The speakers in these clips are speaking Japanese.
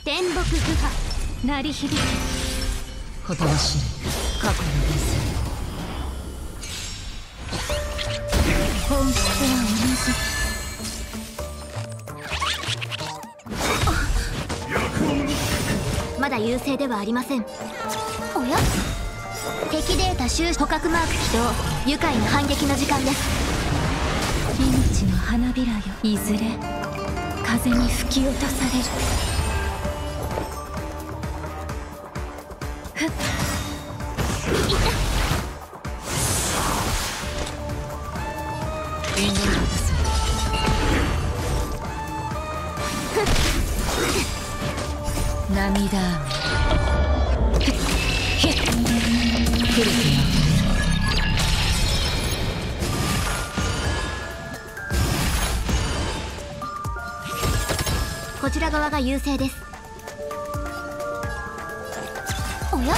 天木図派鳴り響け。 ほとばしる過去の伝説。 本質は同じ。まだ優勢ではありません。おや、敵データ収捕獲マーク起動。愉快な反撃の時間です。命の花びらよ、いずれ風に吹き落とされる。ふっ、 インドルです。涙雨来る気が。 こちら側が優勢です。おや、は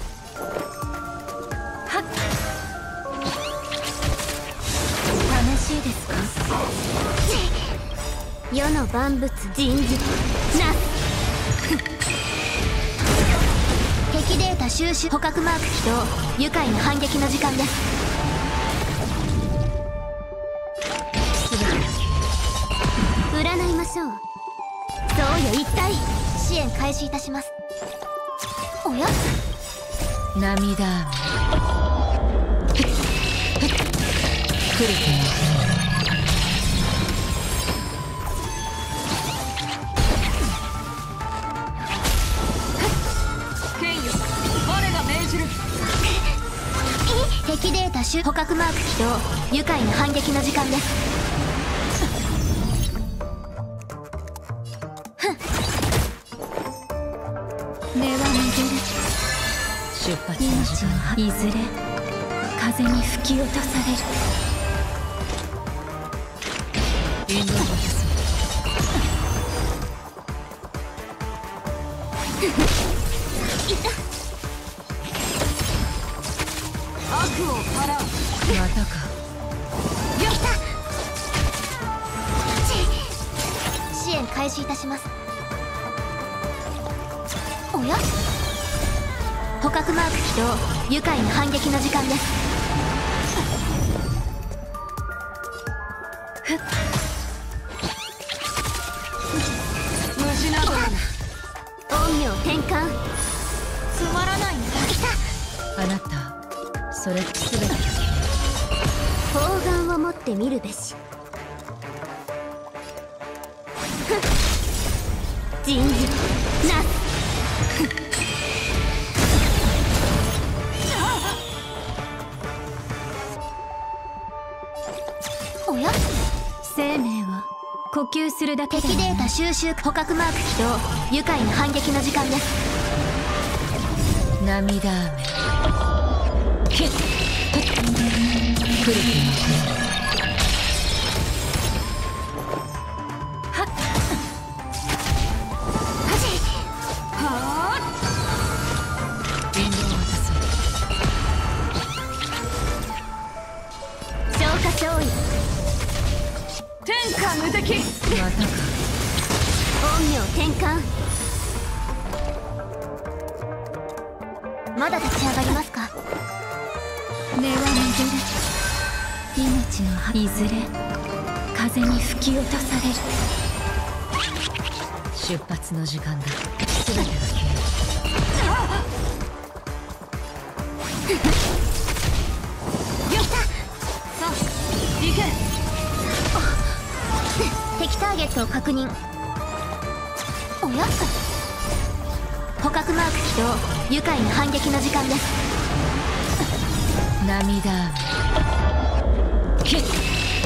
っ、楽しいですか。世の万物人事なす。敵データ収集捕獲マーク起動。愉快な反撃の時間です。占いましょう。そうよ、一体支援開始いたします。おや、 涙雨来る気が。 敵データ捕獲マーク起動。愉快な反撃の時間です。根はめげる。 出発の時間。 いずれ風に吹き落とされる。 インドルです。 悪を払う。 またか。 よきた。支援開始いたします。おや、捕獲マーク起動。愉快な反撃の時間です。ふっ、 無事など陰陽転換。つまらないね。 あなたそれすべて砲丸を持ってみるべし。人事なす。おや、生命は呼吸するだけで。敵データ収集捕獲マーク起動。愉快な反撃の時間です。 涙雨来る気が。インドを渡消化勝利。 天下無敵。またか。 陰陽転換。まだ立ち上がりますか。根はめげる。命のいずれ風に吹き落とされる。 出発の時間だ。全てが消える。 よっ、さあ行け。敵ターゲットを確認。おや、捕獲マーク起動。愉快な反撃の時間です。 涙雨来る気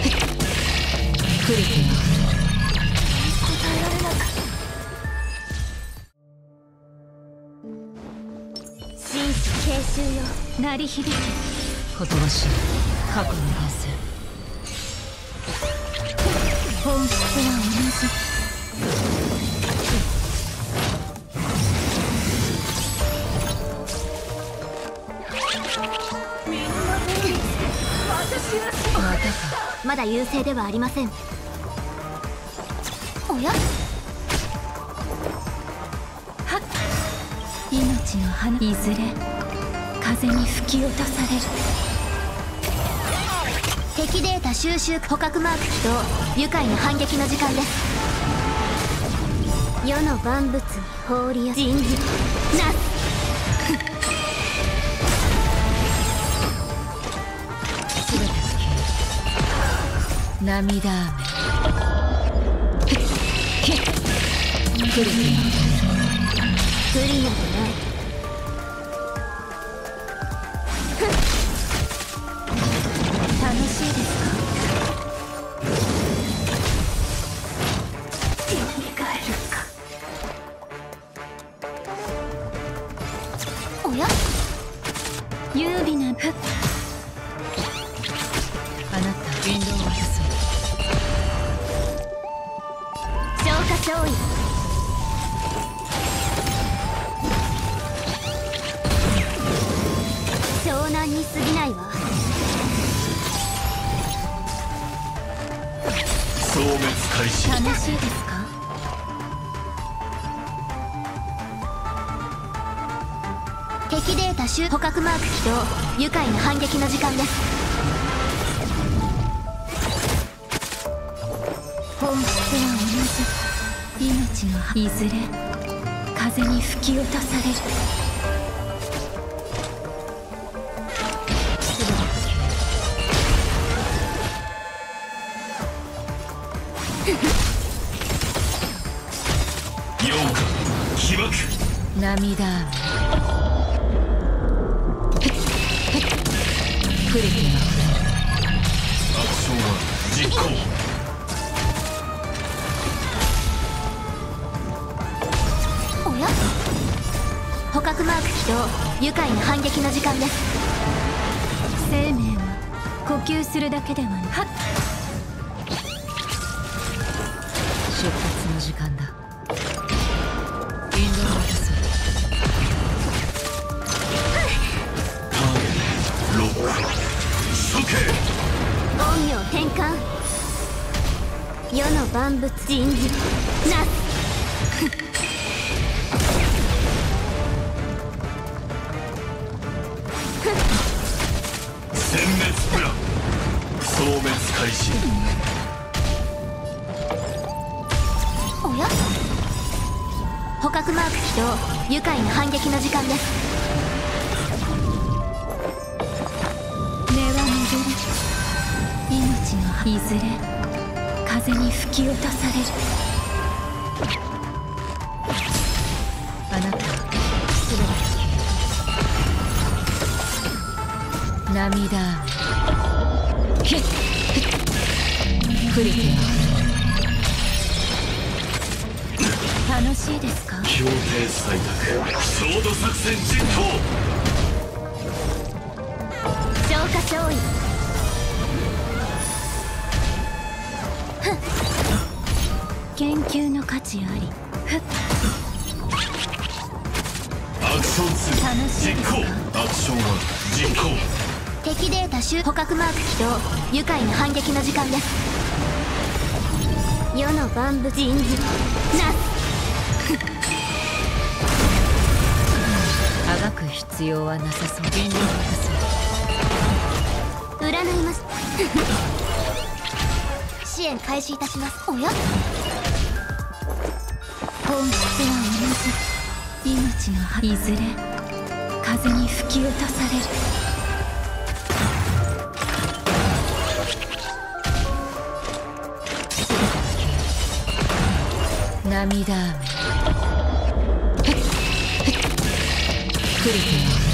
が。 答えられなく。紳士継襲よ、鳴り響け。 ほとばしる過去の伝説。 本質は同じ。まだ優勢ではありません。おや、 命の花いずれ風に吹き落とされる。 敵データ収集捕獲マーク起動。愉快な反撃の時間です。世の万物に放り寄せ人事なすすべて涙雨来る気が不利などない。 楽しいですか。 蘇るか。おや優美なふっあなたウィンドウを渡そう。 消化勝利。湘南に過ぎないわ。 消滅開始。 楽しいですか。 敵データ捕獲マーク起動。愉快な反撃の時間です。 本質は同じ。命のいずれ風に吹き落とされる。 陽火起爆。 涙雨来る気がアクションは実行。 おや捕獲マーク起動。愉快な反撃の時間です。 生命は呼吸するだけではない。はっ出発の時間だ。インドを渡す。 ターゲットロック処刑。 陰陽転換。世の万物人事なす殲滅プラン消滅開始。 おや捕獲マーク起動。愉快な反撃の時間です。 根は戻る。命のいずれ風に吹き落とされる。あなたはすべて涙雨ひっ来る気が楽しいですか。 協定採択焦土作戦実行。 消化勝利。 研究の価値あり。ふっアクション2 楽しい実ですか。 行。アクション1実行。 敵データ捕獲マーク起動。愉快な反撃の時間です。世の万物人事なすあがく必要はなさそう。インドを渡す。 占います支援開始いたします。おや本質は同じ。命のいずれ風に吹き落とされる。涙雨来る気が